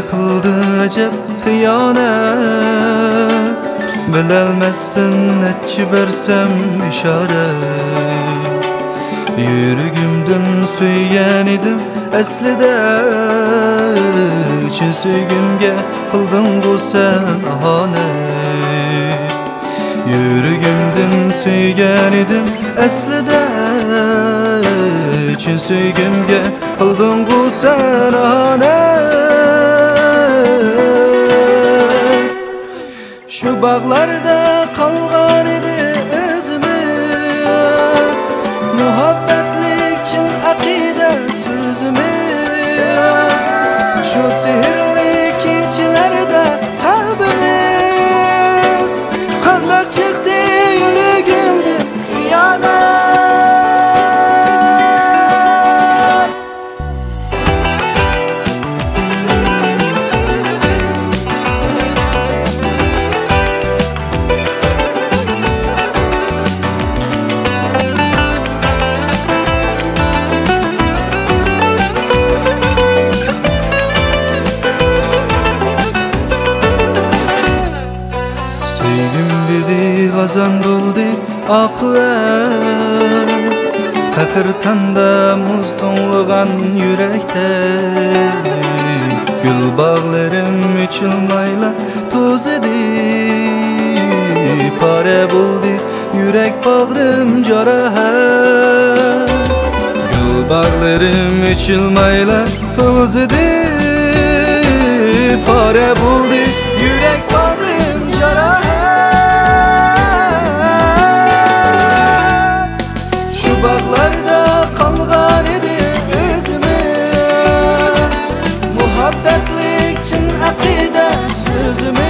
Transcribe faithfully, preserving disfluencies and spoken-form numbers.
qildi ajab xiyonet, bilolmasdan nechi bersam ishorat. Yuragimdan suygan edim aslida, chin suygimga qilding bu sen ihonet. Yuragimdan suygan edim aslida, chin suygimga qilding bu sen ihonet. Shu bog'larda qolgan edi o'zimiz, muhabbatlik chin aqida so'zimiz. Shu sehrli kechalarda qalbimiz qandoq chiqdi yuragimda xiyonat. Gazan buldu akıvet, kahır tanda muz tonluğan yürekte. Gül bağlarım içilmayla toz edi, pare buldu yürek bağrım carahat. Gül bağlarım içilmayla toz edi, pare buldu yürek bağrım carahat. Bağlarda kalgan edi özümüz, muhabbetlik chin aqida sözümüz.